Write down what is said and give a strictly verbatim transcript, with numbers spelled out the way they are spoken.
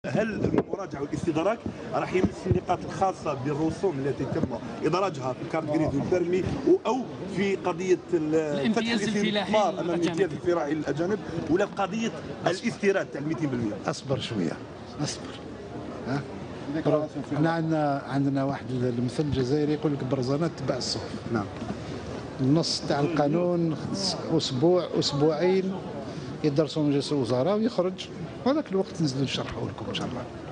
هل المراجعه والاستدراك راح يمس النقاط الخاصه بالرسوم التي تم ادراجها في الكارت جريد والبرمي او في قضيه الامتياز الفلاحي امام الامتياز الفلاحي للاجانب، ولا في قضيه الاستيراد تاع مئتين بالمئة؟ اصبر شويه اصبر. ها احنا عندنا عندنا واحد المثل جزائري يقول لك برزانات تبع الصوف. نعم. النص تاع القانون اسبوع اسبوعين يدرسوا مجلس الوزراء ويخرج، وهذاك الوقت نزلوا نشرحوا لكم ان شاء الله.